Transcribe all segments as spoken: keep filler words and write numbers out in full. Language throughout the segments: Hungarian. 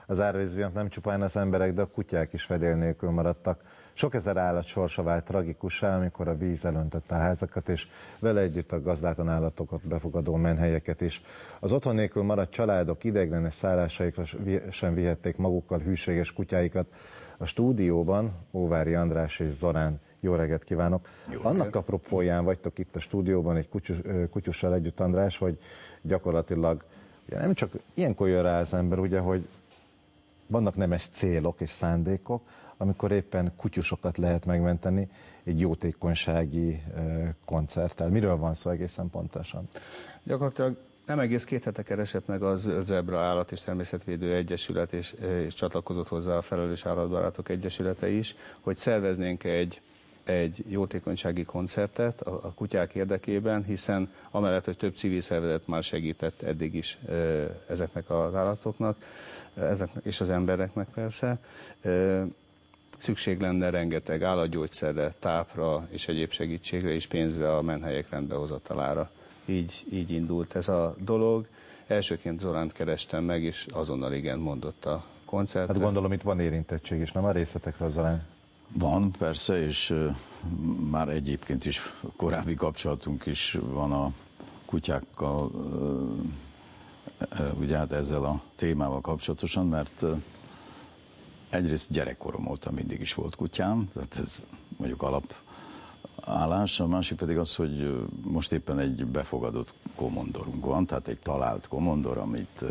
az árvíz miatt nem csupán az emberek, de a kutyák is fedél nélkül maradtak. Sok ezer állat sorsa vált tragikussá, amikor a víz elöntötte a házakat, és vele együtt a gazdátlan állatokat befogadó menhelyeket is. Az otthon nélkül maradt családok ideiglenes szállásaikra sem vihették magukkal hűséges kutyáikat. A stúdióban Óvári András és Zorán. Jó reggelt kívánok! Jó reggelt. Annak apropóján vagytok itt a stúdióban egy kutyus, kutyussal együtt, András, hogy gyakorlatilag ugye nem csak ilyenkor jön rá az ember, ugye, hogy vannak nemes célok és szándékok, amikor éppen kutyusokat lehet megmenteni egy jótékonysági koncerttel. Miről van szó egészen pontosan? Gyakorlatilag nem egész két hete keresett meg az Zebra Állat és Természetvédő Egyesület, és, és csatlakozott hozzá a Felelős Állatbarátok Egyesülete is, hogy szerveznénk egy, egy jótékonysági koncertet a, a kutyák érdekében, hiszen amellett, hogy több civil szervezet már segített eddig is e, ezeknek az állatoknak, ezeknek, és az embereknek persze, e, szükség lenne rengeteg állatgyógyszerre, tápra és egyéb segítségre és pénzre a menhelyek rendbehozatalára. Így, így indult ez a dolog. Elsőként Zoránt kerestem meg, és azonnal igen mondott a koncertre. Hát gondolom itt van érintettség is, nem a részletekről, Zorán? Van, persze, és uh, már egyébként is korábbi kapcsolatunk is van a kutyákkal, uh, uh, ugye hát ezzel a témával kapcsolatosan, mert uh, egyrészt gyerekkorom óta mindig is volt kutyám, tehát ez mondjuk alap állás, a másik pedig az, hogy most éppen egy befogadott komondorunk van, tehát egy talált komondor, amit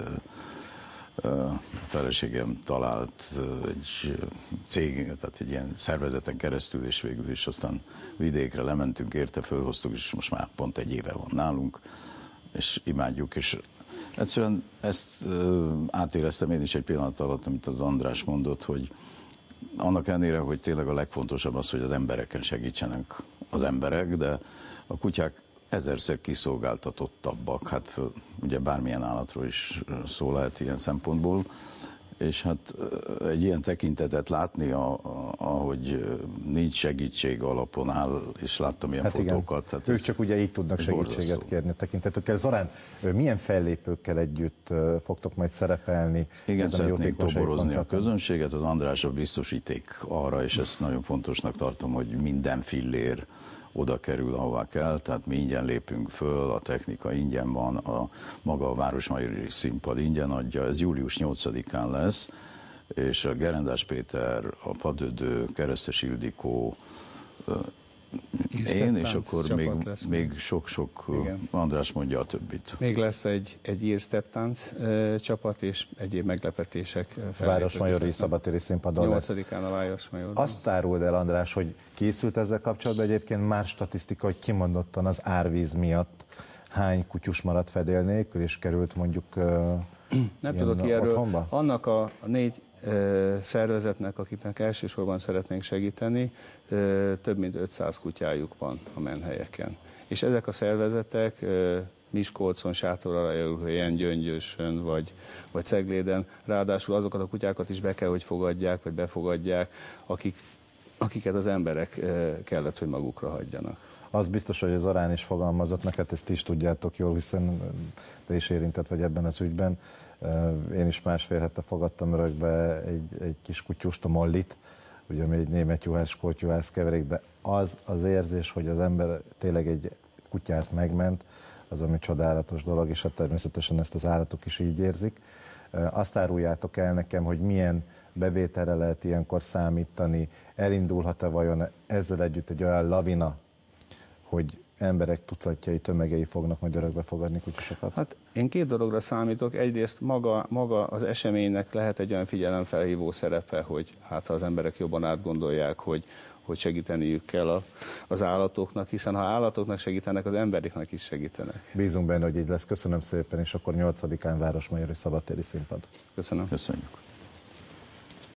a feleségem talált egy cég, tehát egy ilyen szervezeten keresztül, és végül is aztán vidékre lementünk, érte, fölhoztuk, és most már pont egy éve van nálunk, és imádjuk, és egyszerűen ezt átéreztem én is egy pillanat alatt, amit az András mondott, hogy annak ellenére, hogy tényleg a legfontosabb az, hogy az embereken segítsenek az emberek, de a kutyák ezerszer kiszolgáltatottabbak, hát ugye bármilyen állatról is szó lehet ilyen szempontból, és hát egy ilyen tekintetet látni, a, a, ahogy nincs segítség alapon áll, és láttam ilyen hát fotókat. Hát ők csak ugye így tudnak segítséget borzasztó. kérni tekintetükkel. Zorán, milyen fellépőkkel együtt fogtok majd szerepelni? Igen, szeretnénk toborozni a közönséget, az Andrásra biztosíték arra, és ezt nagyon fontosnak tartom, hogy minden fillér oda kerül, ahová kell, tehát mi ingyen lépünk föl, a technika ingyen van, a maga a Városmajori Színpad ingyen adja, ez július nyolcadikán lesz, és a Gerendás Péter, a Padödő, Keresztes Ildikó, én, és akkor még, még sok-sok, András mondja a többit. Még lesz egy, egy ír steptánc e, csapat, és egyéb meglepetések. Városmajori Szabadtéri Színpadon lesz. nyolcadikán a Városmajorban. Azt áruld el, András, hogy készült ezzel kapcsolatban egyébként már statisztika, hogy kimondottan az árvíz miatt hány kutyus maradt fedél nélkül, és került mondjuk uh, nem tudok ilyenről. Otthonba? Annak a, a négy szervezetnek, akiknek elsősorban szeretnénk segíteni, több mint ötszáz kutyájuk van a menhelyeken. És ezek a szervezetek Miskolcon, Sátoraljaújhelyen, Gyöngyösön vagy, vagy Cegléden, ráadásul azokat a kutyákat is be kell, hogy fogadják, vagy befogadják, akik, akiket az emberek kellett, hogy magukra hagyjanak. Az biztos, hogy az Zorán is fogalmazott, neked ezt is tudjátok jól, hiszen te is érintett vagy ebben az ügyben. Én is másfél hete fogadtam örökbe egy, egy kis kutyust, a Mollit, ugye ami egy német juhász, skót juhász keverék, de az az érzés, hogy az ember tényleg egy kutyát megment, az ami csodálatos dolog, és hát természetesen ezt az állatok is így érzik. Azt áruljátok el nekem, hogy milyen bevételre lehet ilyenkor számítani, elindulhat-e vajon ezzel együtt egy olyan lavina, hogy emberek tucatjai, tömegei fognak majd örökbe fogadni kutyusokat? Hát én két dologra számítok. Egyrészt maga, maga az eseménynek lehet egy olyan figyelemfelhívó szerepe, hogy hát ha az emberek jobban átgondolják, hogy, hogy segíteniük kell a, az állatoknak, hiszen ha állatoknak segítenek, az embereknek is segítenek. Bízunk benne, hogy így lesz. Köszönöm szépen, és akkor nyolcadikán Városmajori Szabadtéri Színpad. Köszönöm. Köszönjük.